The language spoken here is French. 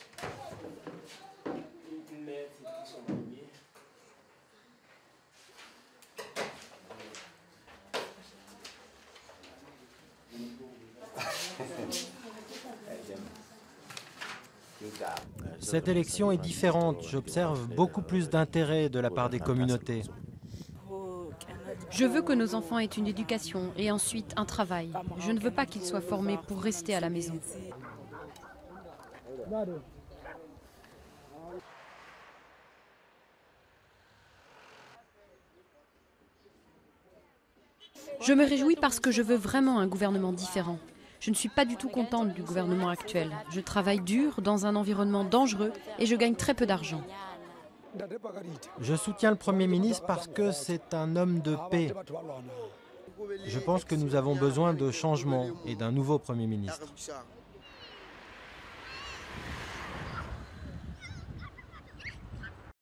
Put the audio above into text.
Cette élection est différente. J'observe beaucoup plus d'intérêt de la part des communautés. Je veux que nos enfants aient une éducation et ensuite un travail. Je ne veux pas qu'ils soient formés pour rester à la maison. Je me réjouis parce que je veux vraiment un gouvernement différent. Je ne suis pas du tout contente du gouvernement actuel. Je travaille dur dans un environnement dangereux et je gagne très peu d'argent. Je soutiens le Premier ministre parce que c'est un homme de paix. Je pense que nous avons besoin de changement et d'un nouveau Premier ministre.